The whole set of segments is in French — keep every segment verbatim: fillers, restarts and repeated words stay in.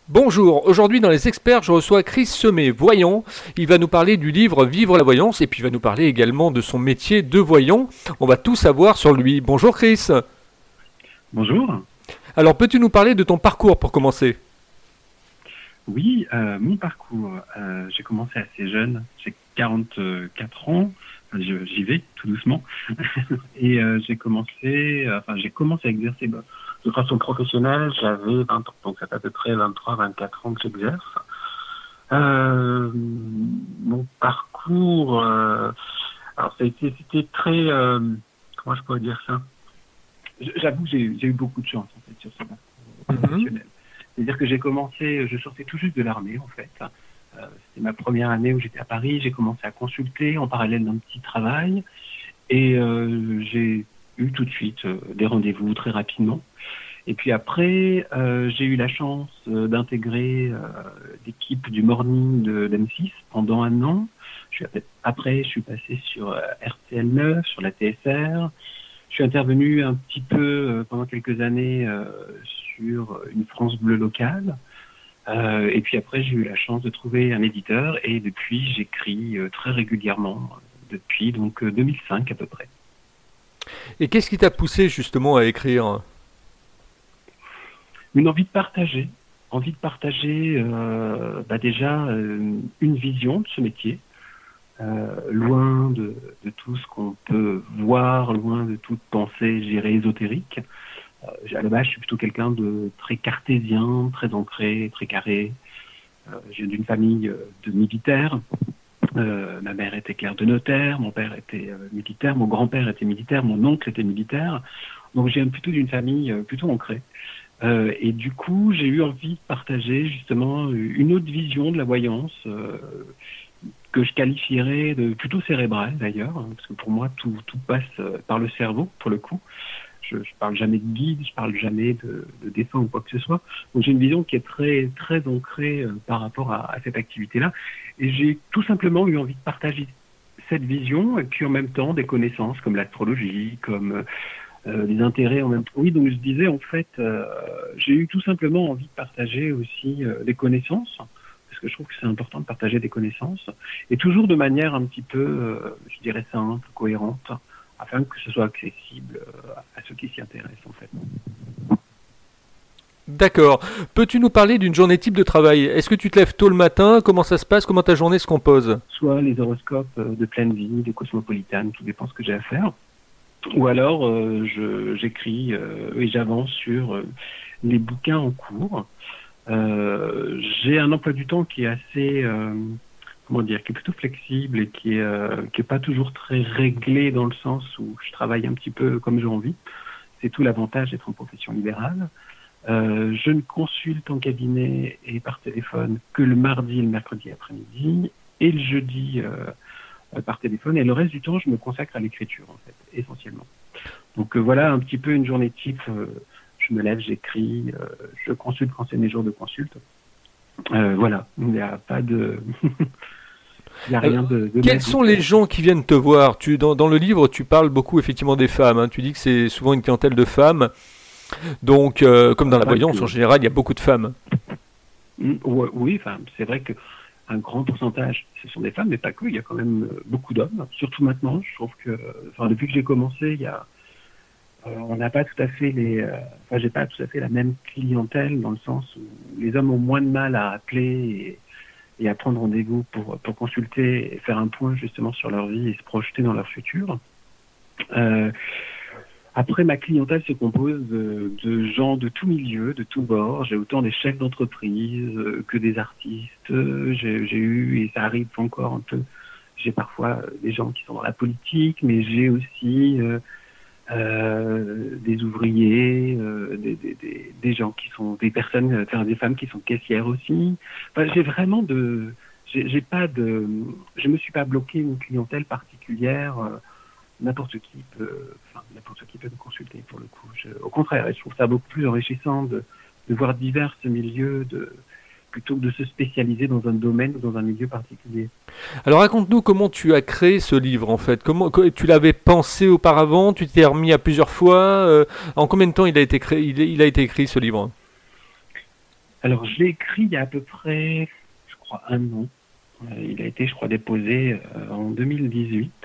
Bonjour, aujourd'hui dans les experts, je reçois Chris Semet, voyant. Il va nous parler du livre Vivre la voyance et puis il va nous parler également de son métier de voyant. On va tout savoir sur lui. Bonjour Chris. Bonjour. Alors peux-tu nous parler de ton parcours pour commencer? Oui, euh, mon parcours, euh, j'ai commencé assez jeune, j'ai quarante-quatre ans, enfin, je- j'y vais tout doucement, et euh, j'ai commencé, euh, enfin j'ai commencé à exercer bah, de façon professionnelle, j'avais vingt ans, donc ça fait à peu près vingt-trois, vingt-quatre ans que j'exerce. Euh, mon parcours, euh, alors ça a été- c'était très, euh, comment je pourrais dire ça? J'avoue que j'ai j'ai eu beaucoup de chance en fait sur ce parcours Mhm. professionnel. C'est-à-dire que j'ai commencé, je sortais tout juste de l'armée en fait. Euh, C'était ma première année où j'étais à Paris. J'ai commencé à consulter en parallèle d'un petit travail et euh, j'ai eu tout de suite euh, des rendez-vous très rapidement. Et puis après, euh, j'ai eu la chance euh, d'intégrer euh, l'équipe du morning de d'M six pendant un an. Je suis, après, je suis passé sur euh, R T L neuf, sur la T S R. Je suis intervenu un petit peu euh, pendant quelques années euh, sur une France Bleu locale. Euh, et puis après, j'ai eu la chance de trouver un éditeur et depuis, j'écris euh, très régulièrement euh, depuis donc euh, deux mille cinq à peu près. Et qu'est-ce qui t'a poussé justement à écrire? Une envie de partager, envie de partager euh, bah déjà euh, une vision de ce métier, euh, loin de, de tout ce qu'on peut voir, loin de toute pensée, je dirais, ésotérique. Euh, à la base, je suis plutôt quelqu'un de très cartésien, très ancré, très carré. Euh, je viens d'une famille euh, de militaires. Euh, ma mère était clerc de notaire, mon père était euh, militaire, mon grand-père était militaire, mon oncle était militaire. Donc, je viens plutôt d'une famille euh, plutôt ancrée. Euh, et du coup, j'ai eu envie de partager justement une autre vision de la voyance euh, que je qualifierais de plutôt cérébrale d'ailleurs, hein, parce que pour moi, tout, tout passe euh, par le cerveau, pour le coup. Je, je parle jamais de guide, je parle jamais de, de dessin ou quoi que ce soit. Donc j'ai une vision qui est très très ancrée euh, par rapport à, à cette activité-là, et j'ai tout simplement eu envie de partager cette vision et puis en même temps des connaissances comme l'astrologie, comme euh, des intérêts en même temps. Oui, donc je disais en fait, euh, j'ai eu tout simplement envie de partager aussi euh, des connaissances. Parce que je trouve que c'est important de partager des connaissances, et toujours de manière un petit peu, euh, je dirais, simple, cohérente, afin que ce soit accessible euh, à ceux qui s'y intéressent en fait. D'accord. Peux-tu nous parler d'une journée type de travail? Est-ce que tu te lèves tôt le matin? Comment ça se passe? Comment ta journée se compose? Soit les horoscopes euh, de pleine vie, des cosmopolitanes, tout dépend ce que j'ai à faire. Ou alors euh, je, j'écris euh, et j'avance sur euh, les bouquins en cours. Euh, j'ai un emploi du temps qui est assez, euh, comment dire, qui est plutôt flexible et qui est, euh, qui est pas toujours très réglé dans le sens où je travaille un petit peu comme j'ai envie. C'est tout l'avantage d'être en profession libérale. Euh, je ne consulte en cabinet et par téléphone que le mardi et le mercredi après-midi et le jeudi euh, par téléphone. Et le reste du temps, je me consacre à l'écriture, en fait, essentiellement. Donc euh, voilà un petit peu une journée type. Euh, je me lève, j'écris, euh, je consulte quand c'est mes jours de consulte. Euh, voilà, il n'y a pas de... Il n'y a Alors, rien de, de quels sont magique. les gens qui viennent te voir? Tu, dans, dans le livre, tu parles beaucoup effectivement des femmes, hein. Tu dis que c'est souvent une clientèle de femmes. Donc, euh, comme dans la Pas voyance, en que... général, il y a beaucoup de femmes. Mm, ouais, oui, enfin, c'est vrai que un grand pourcentage, ce sont des femmes, mais pas que. Il y a quand même euh, beaucoup d'hommes, surtout maintenant. Je trouve que, enfin, depuis que j'ai commencé, il y a, euh, on n'a pas tout à fait les, euh, enfin, j'ai pas tout à fait la même clientèle dans le sens où les hommes ont moins de mal à appeler et, et à prendre rendez-vous pour pour consulter et faire un point justement sur leur vie et se projeter dans leur futur. Euh, Après, ma clientèle se compose euh, de gens de tout milieu, de tout bord. J'ai autant des chefs d'entreprise euh, que des artistes. Euh, J'ai j'ai eu, et ça arrive encore un peu, j'ai parfois euh, des gens qui sont dans la politique, mais j'ai aussi euh, euh, des ouvriers, euh, des, des, des, des gens qui sont des personnes, euh, enfin des femmes qui sont caissières aussi. Enfin, j'ai vraiment de, j'ai j'ai pas de, je me suis pas bloqué une clientèle particulière. Euh, n'importe qui peut, enfin, n'importe qui peut me consulter pour le coup. Je, au contraire, je trouve ça beaucoup plus enrichissant de, de voir divers milieux, de, plutôt que de se spécialiser dans un domaine ou dans un milieu particulier. Alors, raconte-nous comment tu as créé ce livre, en fait. Comment co- tu l'avais pensé auparavant? Tu t'es remis à plusieurs fois? Euh, en combien de temps il a été créé, il, il a été écrit ce livre? Alors, je l'ai écrit il y a à peu près, je crois, un an. Euh, il a été, je crois, déposé euh, en deux mille dix-huit.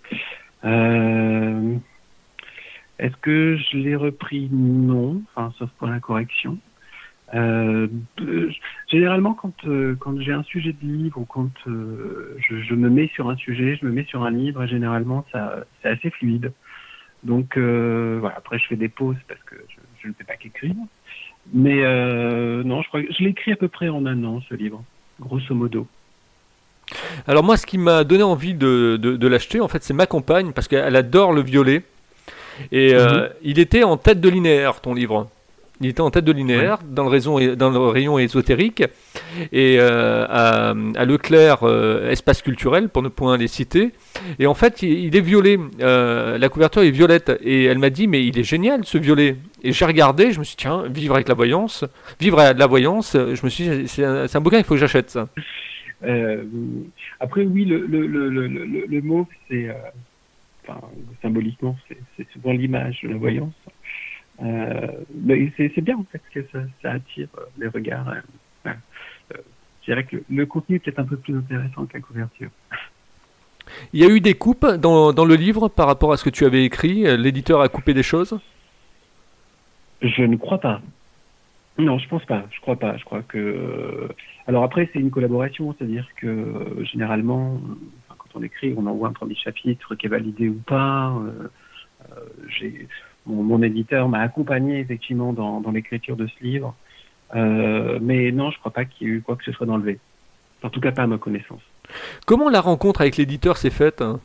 Euh, Est-ce que je l'ai repris? Non, enfin, sauf pour la correction. Euh, euh, Généralement, quand, euh, quand j'ai un sujet de livre ou quand euh, je, je me mets sur un sujet, je me mets sur un livre, et généralement, ça, c'est assez fluide. Donc, euh, voilà, après, je fais des pauses parce que je, je ne fais pas qu'écrire. Mais euh, non, je crois que je l'ai écrit à peu près en un an, ce livre, grosso modo. Alors moi, ce qui m'a donné envie de, de, de l'acheter, en fait, c'est ma compagne, parce qu'elle adore le violet. Et Mhm. euh, il était en tête de linéaire, ton livre. Il était en tête de Ouais. linéaire, dans le, raison, dans le rayon ésotérique, et euh, à, à Leclerc, euh, espace culturel, pour ne point les citer. Et en fait, il, il est violet. Euh, la couverture est violette. Et elle m'a dit, mais il est génial, ce violet. Et j'ai regardé, je me suis dit, tiens, vivre avec la voyance, vivre à la voyance, je me suis dit, c'est un, c'est un bouquin, il faut que j'achète ça. Euh, Après, oui, le, le, le, le, le, le mot, c'est, euh, enfin, symboliquement, c'est c'est souvent l'image de la voyance. Euh, mais c'est c'est bien en fait que ça, ça attire euh, les regards. euh, voilà. Euh, je dirais que le, le contenu est peut-être un peu plus intéressant que la couverture. Il y a eu des coupes dans, dans le livre par rapport à ce que tu avais écrit. Euh, L'éditeur a coupé des choses. Je ne crois pas. Non, je pense pas. Je crois pas. Je crois que. euh, Alors après, c'est une collaboration, c'est-à-dire que euh, généralement, euh, enfin, quand on écrit, on envoie un premier chapitre qui est validé ou pas. euh, euh, j'ai mon, mon éditeur m'a accompagné effectivement dans, dans l'écriture de ce livre, euh, mais non, je crois pas qu'il y ait eu quoi que ce soit d'enlevé. En tout cas, pas à ma connaissance. Comment la rencontre avec l'éditeur s'est faite, hein?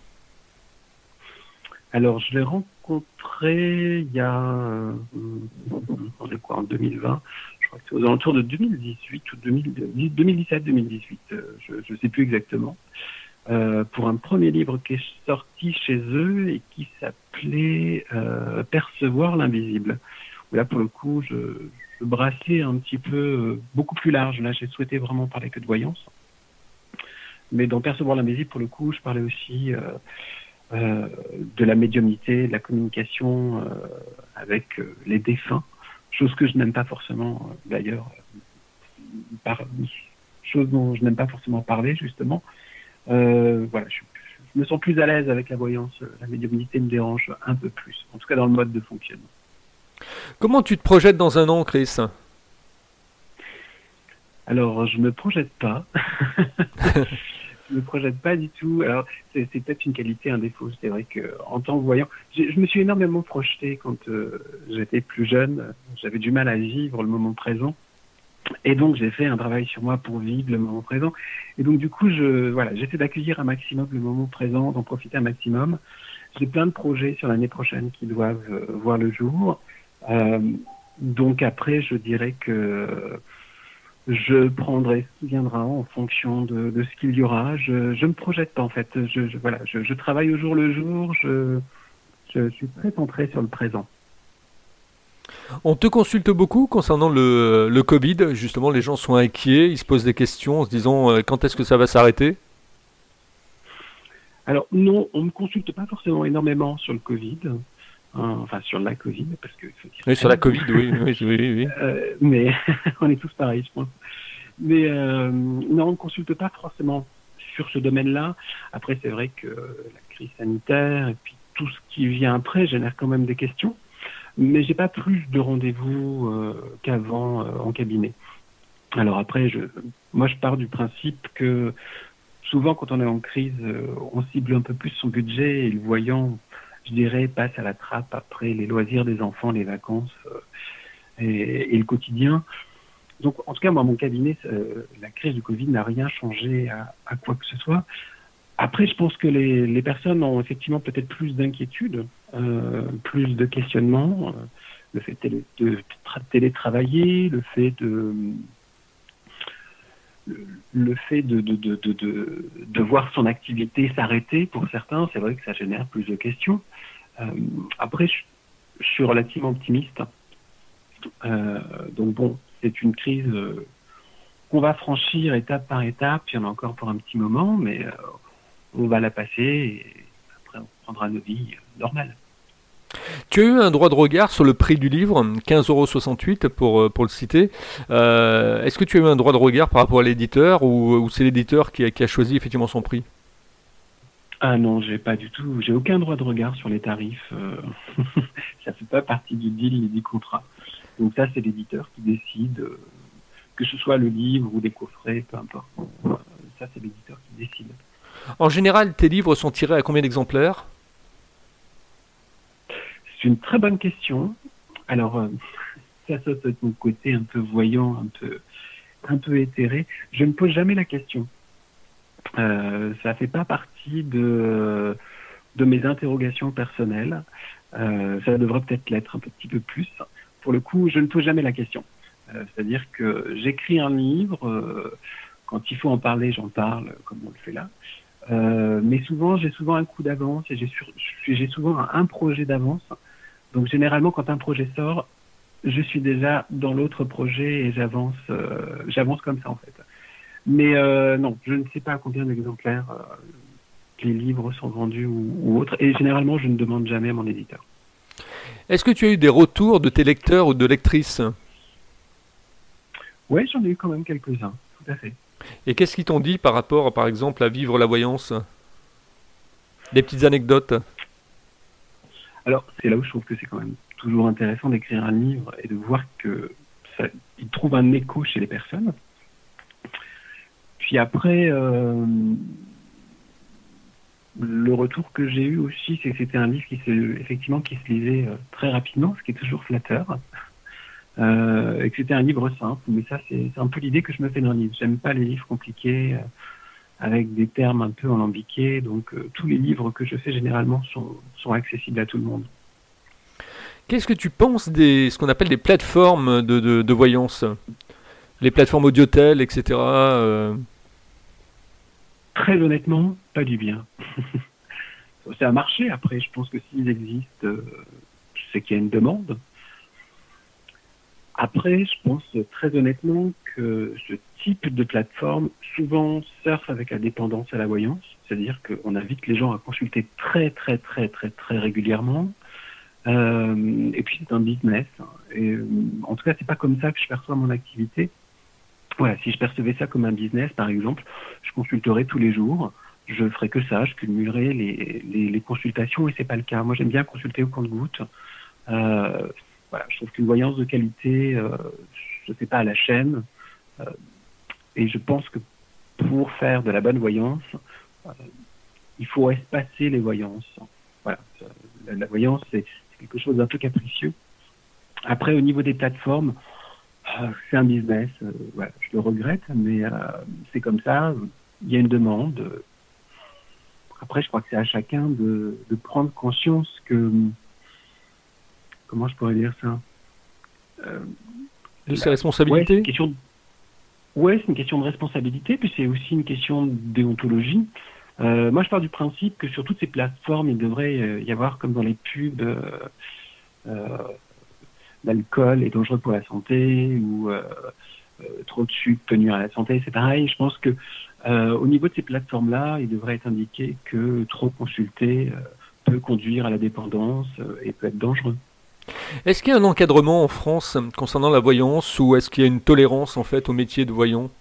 Alors, je l'ai rencontré il y a, euh, on est quoi, en deux mille vingt. Je crois que c'est aux alentours de deux mille dix-huit ou deux mille dix-sept deux mille dix-huit, euh, je ne sais plus exactement, euh, pour un premier livre qui est sorti chez eux et qui s'appelait euh, Percevoir l'invisible. Où là, pour le coup, je, je brassais un petit peu, euh, beaucoup plus large. Là, j'ai souhaité vraiment parler que de voyance. Mais dans Percevoir l'invisible, pour le coup, je parlais aussi euh, euh, de la médiumnité, de la communication euh, avec euh, les défunts, chose que je n'aime pas forcément euh, d'ailleurs, par, chose dont je n'aime pas forcément parler justement. Euh, voilà, je, je me sens plus à l'aise avec la voyance, la médiumnité me dérange un peu plus, en tout cas dans le mode de fonctionnement. Comment tu te projettes dans un an, Chris? Alors, je me projette pas. Je me projette pas du tout. Alors, c'est c'est peut-être une qualité, un défaut. C'est vrai que en tant que voyant, je, je me suis énormément projeté quand euh, j'étais plus jeune. J'avais du mal à vivre le moment présent, et donc j'ai fait un travail sur moi pour vivre le moment présent. Et donc du coup, je voilà, j'essaie d'accueillir un maximum le moment présent, d'en profiter un maximum. J'ai plein de projets sur l'année prochaine qui doivent euh, voir le jour. Euh, donc après, je dirais que je prendrai ce qui viendra en fonction de, de ce qu'il y aura. Je je me projette pas en fait. Je, je voilà, je, je travaille au jour le jour. Je je suis très centré sur le présent. On te consulte beaucoup concernant le, le Covid. Justement, les gens sont inquiets, ils se posent des questions en se disant euh, quand est-ce que ça va s'arrêter? Alors non, on me consulte pas forcément énormément sur le Covid, hein, enfin sur la Covid, parce qu'il faut dire Oui, sur la elle. Covid, oui, oui, oui, oui. Euh, mais on est tous pareils, je pense. Mais euh, non, on ne consulte pas forcément sur ce domaine-là. Après, c'est vrai que la crise sanitaire et puis tout ce qui vient après génère quand même des questions. Mais j'ai pas plus de rendez-vous euh, qu'avant euh, en cabinet. Alors après, je, moi, je pars du principe que souvent, quand on est en crise, euh, on cible un peu plus son budget et le voyant, je dirais, passe à la trappe après les loisirs des enfants, les vacances euh, et, et le quotidien. Donc, en tout cas, moi, mon cabinet, euh, la crise du Covid n'a rien changé à, à quoi que ce soit. Après, je pense que les, les personnes ont effectivement peut-être plus d'inquiétudes, euh, plus de questionnements. Euh, le fait de, télé, de tra- télétravailler, le fait de le fait de, de, de, de, de, de voir son activité s'arrêter pour certains, c'est vrai que ça génère plus de questions. Euh, après, je, je suis relativement optimiste. Euh, donc bon, c'est une crise euh, qu'on va franchir étape par étape. Il y en a encore pour un petit moment, mais euh, on va la passer et après on prendra nos vies euh, normales. Tu as eu un droit de regard sur le prix du livre, quinze euros soixante-huit pour, euh, pour le citer. Euh, est-ce que tu as eu un droit de regard par rapport à l'éditeur ou, ou c'est l'éditeur qui a, qui a choisi effectivement son prix? Ah non, j'ai pas du tout, j'ai aucun droit de regard sur les tarifs. euh, Ça fait pas partie du deal ni du contrat. Donc ça, c'est l'éditeur qui décide, euh, que ce soit le livre ou des coffrets, peu importe. Euh, Ça, c'est l'éditeur qui décide. En général, tes livres sont tirés à combien d'exemplaires? C'est une très bonne question. Alors, euh, ça, ça, c'est mon côté un peu voyant, un peu, un peu éthéré. Je ne pose jamais la question. Euh, ça fait pas partie de, de mes interrogations personnelles. Euh, ça devrait peut-être l'être un petit peu plus. Pour le coup, je ne pose jamais la question. Euh, c'est-à-dire que j'écris un livre, euh, quand il faut en parler, j'en parle, comme on le fait là. Euh, mais souvent, j'ai souvent un coup d'avance et j'ai, sur, j'ai souvent un, un projet d'avance. Donc généralement, quand un projet sort, je suis déjà dans l'autre projet et j'avance, euh, j'avance comme ça en fait. Mais euh, non, je ne sais pas à combien d'exemplaires euh, les livres sont vendus ou, ou autres. Et généralement, je ne demande jamais à mon éditeur. Est-ce que tu as eu des retours de tes lecteurs ou de lectrices? Oui, j'en ai eu quand même quelques-uns, tout à fait. Et qu'est-ce qu'ils t'ont dit par rapport, par exemple, à vivre la voyance? Des petites anecdotes? Alors, c'est là où je trouve que c'est quand même toujours intéressant d'écrire un livre et de voir que ça, il trouve un écho chez les personnes. Puis après, euh, le retour que j'ai eu aussi, c'est que c'était un livre qui se, effectivement, qui se lisait euh, très rapidement, ce qui est toujours flatteur, euh, et que c'était un livre simple. Mais ça, c'est, c'est un peu l'idée que je me fais d'un livre. J'aime pas les livres compliqués, euh, avec des termes un peu alambiqués. Donc, euh, tous les livres que je fais généralement sont, sont accessibles à tout le monde. Qu'est-ce que tu penses des ce qu'on appelle des plateformes de, de, de voyance? Les plateformes audiotel, et cetera euh, Très honnêtement, pas du bien. C'est un marché. Après, je pense que s'ils existent, euh, c'est qu'il y a une demande. Après, je pense très honnêtement que ce type de plateforme souvent surfe avec la dépendance à la voyance, c'est-à-dire qu'on invite les gens à consulter très très très très très régulièrement. Euh, et puis c'est un business. Et, euh, en tout cas, c'est pas comme ça que je perçois mon activité. Voilà, si je percevais ça comme un business, par exemple, je consulterais tous les jours. Je ferais que ça, je cumulerais les, les, les consultations et c'est pas le cas. Moi, j'aime bien consulter au compte-gouttes. Euh, voilà, je trouve qu'une voyance de qualité, euh, je ne sais pas, à la chaîne. Euh, et je pense que pour faire de la bonne voyance, euh, il faut espacer les voyances. Voilà, la, la voyance, c'est quelque chose d'un peu capricieux. Après, au niveau des plateformes, euh, c'est un business. Euh, voilà, je le regrette, mais euh, c'est comme ça. Il y a une demande. Après, je crois que c'est à chacun de, de prendre conscience que, comment je pourrais dire ça, euh, de ses la, ouais, c'est responsabilités? une question de, ouais, c'est une question de responsabilité, puis c'est aussi une question de déontologie. Euh, moi, je pars du principe que sur toutes ces plateformes, il devrait euh, y avoir, comme dans les pubs, euh, euh, l'alcool est dangereux pour la santé ou euh, euh, trop de sucre peut nuire à la santé. C'est pareil. Je pense que euh, au niveau de ces plateformes-là, il devrait être indiqué que trop consulter euh, peut conduire à la dépendance euh, et peut être dangereux. Est-ce qu'il y a un encadrement en France concernant la voyance ou est-ce qu'il y a une tolérance en fait au métier de voyant?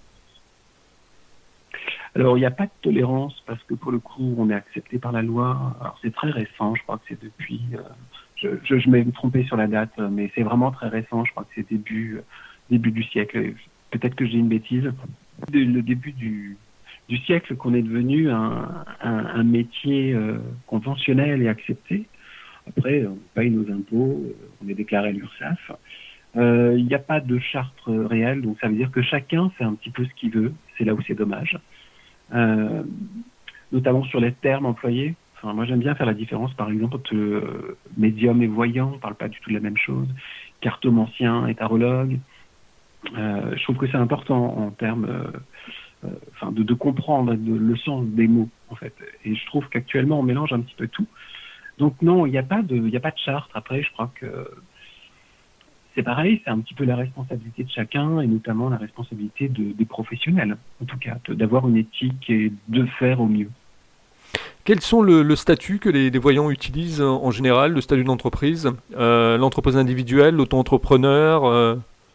Alors, il n'y a pas de tolérance parce que pour le coup, on est accepté par la loi. Alors, c'est très récent. Je crois que c'est depuis. Euh, je, je, je m'ai trompé sur la date, mais c'est vraiment très récent. Je crois que c'est début début du siècle. Peut-être que j'ai une bêtise. Le début du du siècle qu'on est devenu un, un, un métier euh, conventionnel et accepté. Après, on paye nos impôts, on est déclaré à l'URSSAF. Euh, Il n'y a pas de charte réelle, donc ça veut dire que chacun fait un petit peu ce qu'il veut. C'est là où c'est dommage. Euh, notamment sur les termes employés. Enfin, moi, j'aime bien faire la différence, par exemple, entre euh, médium et voyant. On ne parle pas du tout de la même chose. Cartomancien et tarologue. Euh, je trouve que c'est important en termes, euh, euh, enfin, de, de comprendre de, le sens des mots, en fait. Et je trouve qu'actuellement, on mélange un petit peu tout. Donc non, il n'y a pas de, il n'y a pas de charte. Après, je crois que c'est pareil, c'est un petit peu la responsabilité de chacun et notamment la responsabilité de, des professionnels, en tout cas, de, d'avoir une éthique et de faire au mieux. quels sont le, le statut que les, les voyants utilisent en, en général, le statut d'entreprise, euh, l'entreprise individuelle, l'auto-entrepreneur euh...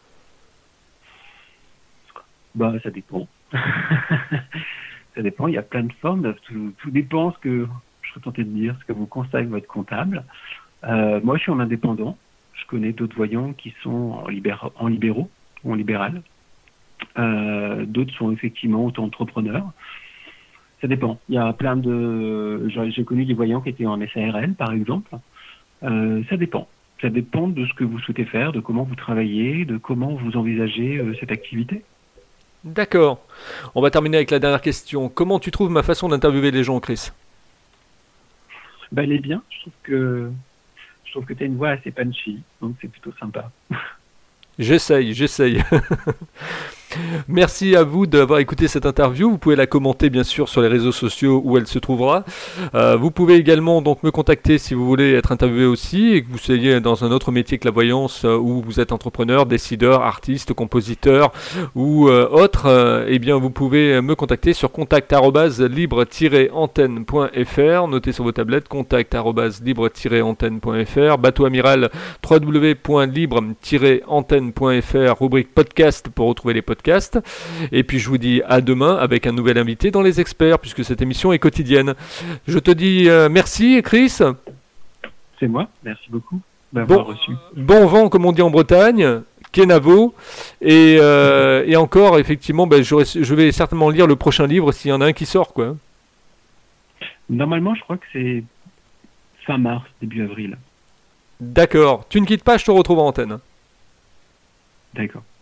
Bah, ça dépend. Ça dépend, il y a plein de formes, tout, tout dépend ce que, je serais tenté de dire, ce que vous conseille votre comptable. Euh, moi, je suis en indépendant, je connais d'autres voyants qui sont en, libéra- en libéraux, ou en libéral. Euh, d'autres sont effectivement auto-entrepreneurs. Ça dépend, il y a plein de... J'ai, j'ai connu des voyants qui étaient en S A R L, par exemple. Euh, ça dépend. Ça dépend de ce que vous souhaitez faire, de comment vous travaillez, de comment vous envisagez euh, cette activité. D'accord. On va terminer avec la dernière question. Comment tu trouves ma façon d'interviewer les gens, Chris? Bah, elle est bien. Je trouve que je trouve que tu as une voix assez punchy, donc c'est plutôt sympa. J'essaye, j'essaye. Merci à vous d'avoir écouté cette interview. Vous pouvez la commenter bien sûr sur les réseaux sociaux où elle se trouvera. Euh, vous pouvez également donc me contacter si vous voulez être interviewé aussi et que vous soyez dans un autre métier que la voyance euh, où vous êtes entrepreneur, décideur, artiste, compositeur ou euh, autre. Euh, eh bien vous pouvez me contacter sur contact arobase libre tiret antenne point f r. Notez sur vos tablettes contact arobase libre tiret antenne point f r. Bateau amiral w w w point libre tiret antenne point f r. Rubrique podcast pour retrouver les podcasts. Et puis je vous dis à demain avec un nouvel invité dans les experts puisque cette émission est quotidienne. Je te dis euh, merci Chris. C'est moi, merci beaucoup d'avoir bon, reçu. Bon vent comme on dit en Bretagne, Kenavo. Et, euh, et encore effectivement ben, je vais certainement lire le prochain livre s'il y en a un qui sort quoi. Normalement je crois que c'est fin mars, début avril. D'accord, tu ne quittes pas, je te retrouve en antenne. D'accord.